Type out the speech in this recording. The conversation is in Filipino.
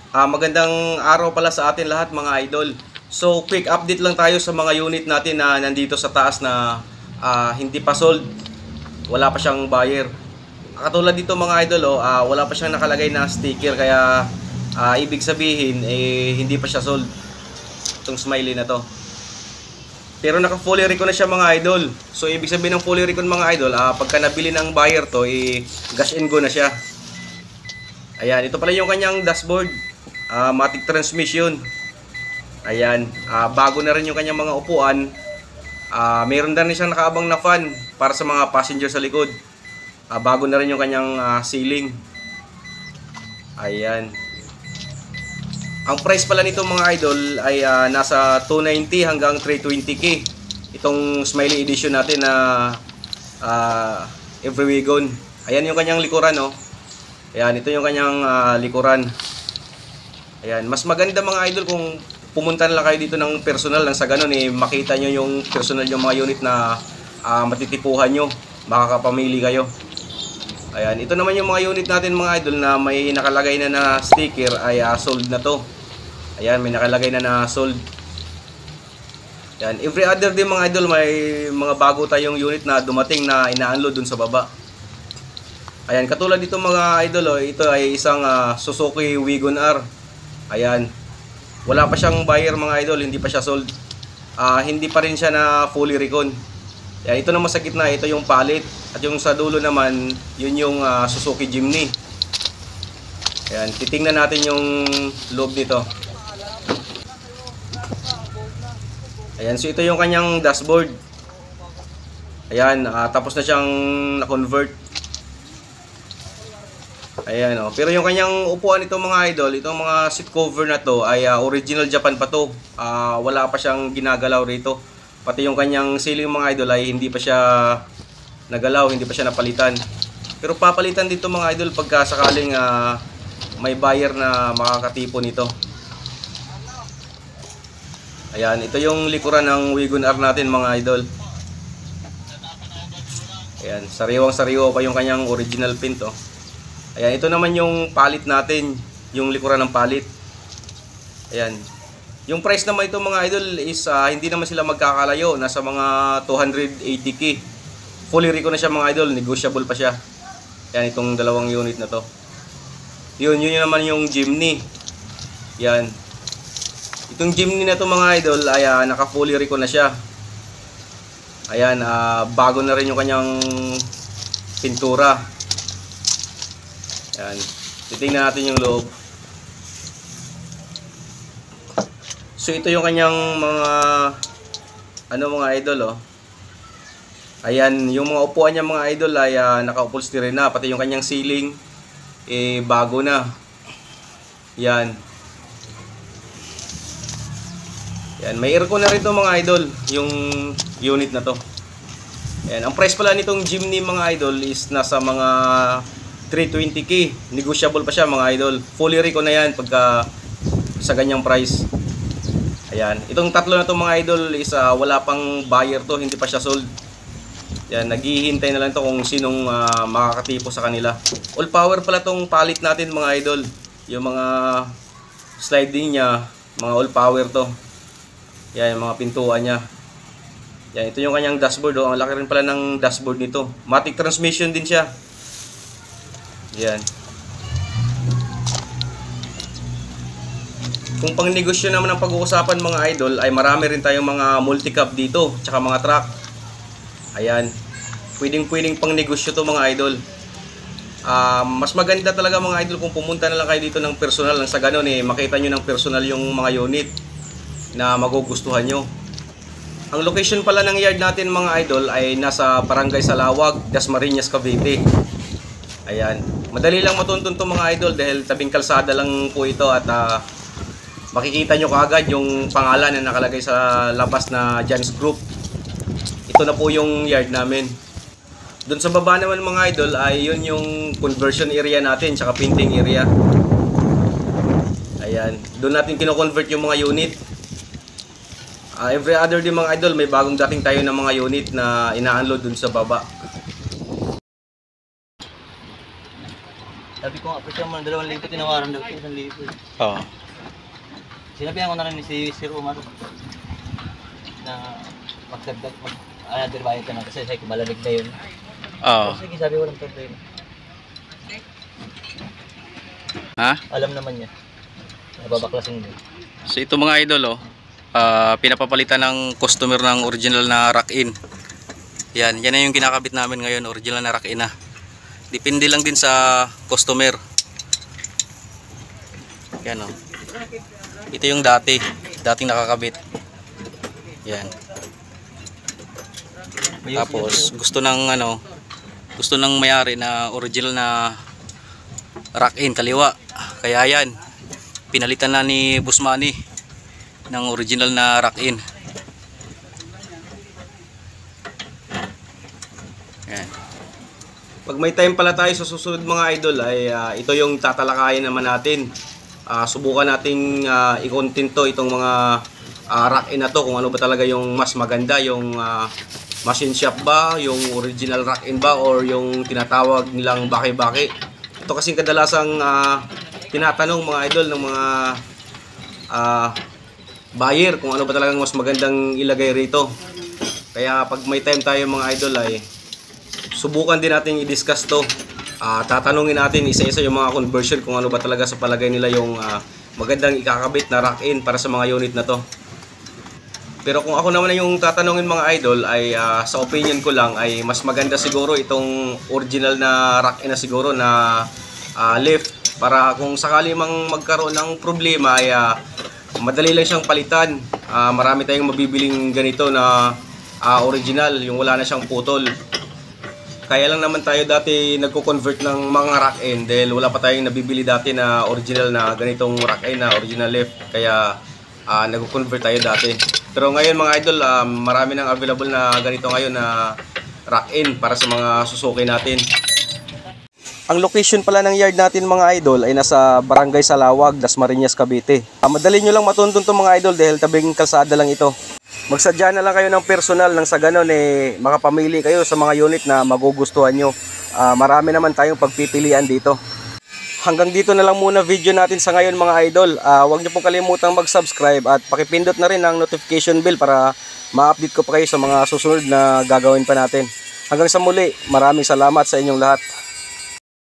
Magandang araw pala sa atin lahat mga idol. So quick update lang tayo sa mga unit natin na nandito sa taas na hindi pa sold. Wala pa siyang buyer. Katulad dito mga idol, wala pa siyang nakalagay na sticker kaya ibig sabihin hindi pa siya sold. Itong smiley na to. Pero naka fully recon na siya mga idol. So ibig sabihin ng fully recon mga idol, pagka nabili ng buyer to, gas and go na siya. Ayan, ito pala yung kanyang dashboard. Matic transmission. Ayan, bago na rin yung kanyang mga upuan. Mayroon din siyang nakaabang na fan para sa mga passenger sa likod. Bago na rin yung kanyang ceiling. Ayan. Ang price pala nito mga idol ay nasa 290 hanggang 320k. Itong smiley edition natin na every wagon. Ayan yung kanyang likuran, no. Ayan, ito yung kanyang likuran. Ayan, mas maganda mga idol kung pumunta na lang kayo dito ng personal lang sa ganun makita nyo yung personal yung mga unit na matitipuhan nyo, makakapamili kayo. Ayan, ito naman yung mga unit natin mga idol na may nakalagay na sticker ay sold na to. Ayan, may nakalagay na sold. Ayan, every other day mga idol may mga bago tayong unit na dumating na ina-unload dun sa baba. Ayan, katulad dito mga idol, ito ay isang Suzuki Wagon R. Ayan, wala pa siyang buyer mga idol, hindi pa siya sold. Hindi pa rin siya na fully recon. Ayan, ito naman sa gitna, ito yung palit. At yung sa dulo naman, yun yung Suzuki Jimny. Ayan, titingnan natin yung loob nito. Ayan, so ito yung kanyang dashboard. Ayan, tapos na siyang na-convert. Ayan, pero yung kanyang upuan nito mga idol, itong mga seat cover na to ay original Japan pa to. Wala pa siyang ginagalaw rito. Pati yung kanyang ceiling mga idol ay hindi pa siya nagalaw, hindi pa siya napalitan. Pero papalitan dito mga idol pagka sakaling may buyer na makakatipo nito. Ayan, ito yung likuran ng Wagon R natin mga idol. Ayan, sariwang-sariwa pa yung kanyang original paint, oh. Ayan, ito naman yung palit natin, yung likuran ng palit. Ayan. Yung price naman ito mga idol is hindi naman sila magkakalayo, nasa mga 280k. Fully recon na siya mga idol, negotiable pa siya. Ayan, itong dalawang unit na to. Yun naman yung Jimny. Yan. Itong Jimny na to mga idol ay naka fully recon na siya. Ayan, bago na rin yung kanyang pintura. Ayan, titingnan natin yung loob. So ito yung kanyang mga idol, oh. Ayan, yung mga upuan niya mga idol ay naka-upholstery na, pati yung kanyang ceiling bago na. Yan. Yan, may aircon na rin to mga idol, yung unit na to. Yan, ang price pala nitong Jimny mga idol is nasa mga 320k. Negotiable pa siya mga idol. Fully recon na yan pagka sa ganyang price. Ayan, itong tatlo na to mga idol is wala pang buyer to, hindi pa siya sold. Yan, naghihintay na lang to kung sinong makakatipo sa kanila. All power pala tong palit natin mga idol. Yung mga sliding niya, mga all power to. Yan, yung mga pintuan niya. Yan, ito yung kanyang dashboard, oh. Ang laki rin pala ng dashboard nito. Matic transmission din siya. Yan. Kung pang negosyo naman ang pag-uusapan mga idol, ay marami rin tayong mga multi-cab dito, tsaka mga truck. Ayan. Pwedeng pang negosyo to mga idol. Mas maganda talaga mga idol kung pumunta na lang kayo dito ng personal, nang sa ganun makita nyo ng personal yung mga unit na magugustuhan nyo. Ang location pala ng yard natin mga idol ay nasa Barangay Salawag, Dasmariñas, Cavite. Ayan. Madali lang matuntun to mga idol dahil tabing kalsada lang po ito at makikita nyo kaagad yung pangalan na nakalagay sa labas na Jan's Group. Ito na po yung yard namin. Doon sa baba naman mga idol ay yun yung conversion area natin tsaka painting area. Ayan, doon natin kino-convert yung mga unit. Every other day mga idol may bagong dating tayo ng mga unit na ina-unload doon sa baba. Sabi ko nga, presyo mo ng 2,000, tinawaran daw ito 1,000. Oo. Sinabihan ko na rin si Sir Omar na magdagdag, another bayad ka na kasi sabi ko malamig na yun. Oo. Sige, sabi walang problema. Ha? Alam naman niya. Nababaklasin din. So ito mga idol, pinapapalitan ng customer ng original na rack-in. Yan na yung kinakabit namin ngayon, original na rack-in na. Depende lang din sa customer. Yan o. Ito yung dating nakakabit. Yan. Tapos gusto ng may-ari na original na rack-in kaliwa. Kaya yan, pinalitan na ni Boss Manny ng original na rack-in. Yan. Pag may time pala tayo sa susunod mga idol ay ito yung tatalakayin naman natin. Subukan nating i-content to itong mga rack-in na to, kung ano ba talaga yung mas maganda, yung machine shop ba, yung original rack-in ba, or yung tinatawag nilang baki-baki. Ito kasing kadalasang tinatanong mga idol ng mga buyer kung ano ba talagang mas magandang ilagay rito. Kaya pag may time tayo mga idol ay subukan din natin i-discuss to. Tatanungin natin isa-isa yung mga conversion kung ano ba talaga sa palagay nila yung magandang ikakabit na rack-in para sa mga unit na to. Pero kung ako naman yung tatanungin mga idol ay sa opinion ko lang ay mas maganda siguro itong original na rack-in na siguro na lift, para kung sakali mang magkaroon ng problema ay madali lang siyang palitan. Marami tayong mabibiling ganito na original, yung wala na siyang putol. Kaya lang naman tayo dati nagko-convert ng mga rack-in dahil wala pa tayong nabibili dati na original na ganitong rack-in na original lift. Kaya nagko-convert tayo dati. Pero ngayon mga idol, marami nang available na ganito ngayon na rack-in para sa mga Suzuki natin. Ang location pala ng yard natin mga idol ay nasa Barangay Salawag, Dasmariñas, Cavite. Madali nyo lang matuntun to mga idol dahil tabing kalsada lang ito. Magsadya na lang kayo ng personal nang sa ganon makapamili kayo sa mga unit na magugustuhan nyo. Marami naman tayong pagpipilian dito. Hanggang dito na lang muna video natin sa ngayon mga idol. Huwag nyo pong kalimutang mag-subscribe at pakipindot na rin ang notification bell para ma-update ko pa kayo sa mga susunod na gagawin pa natin. Hanggang sa muli, maraming salamat sa inyong lahat.